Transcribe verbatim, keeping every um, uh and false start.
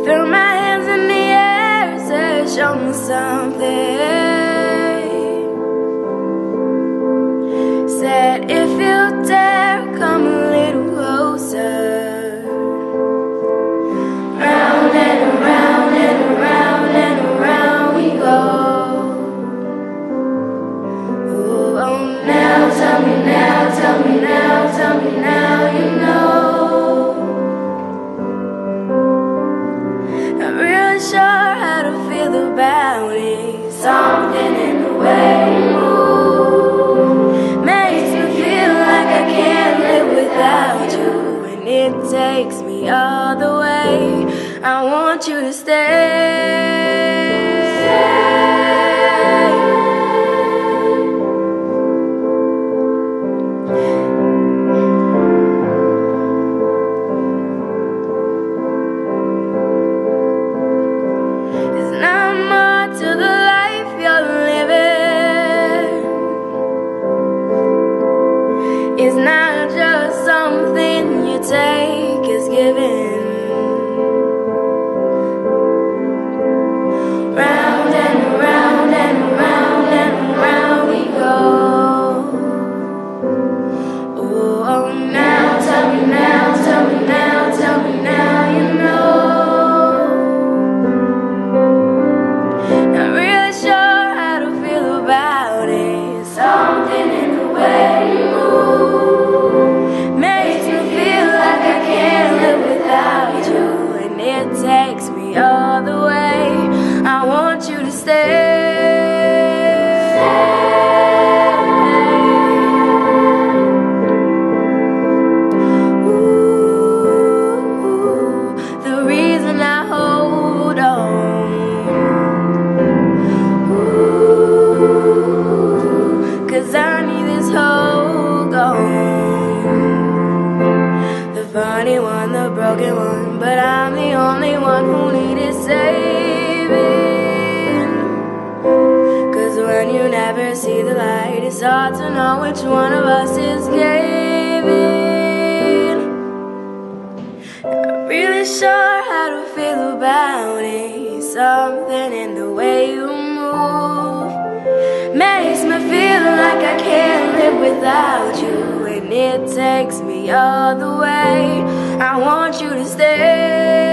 Threw my hands in the air, said show me something. Said if you dare, come a little closer. Round and around and around and around we go. Oh, oh, now tell me now, tell me now, tell me now you know. Not really sure how to feel about it. Something in the way you move makes me feel like I can't live without you, and it takes me all the way. I want you to stay. There's not more to the life you're living. It's not just something you take, it's given. Round and around and around and around we go. Oh, oh, now tell me now, tell me now, tell me now you know. Not really sure how to feel about it. Something in the way you move makes me feel like I can't live without you, and it takes me all the way. I want you to stay. Ooh, the reason I hold on. Ooh, 'cause I need this whole gone. The funny one, the broken one, but I'm the only one who needed saving. 'Cause when you never see the light, it's hard to know which one of us is caving. Not really sure how to feel about it. Something in the way you move makes me feel like I can't live without you, and it takes me all the way. I want you to stay.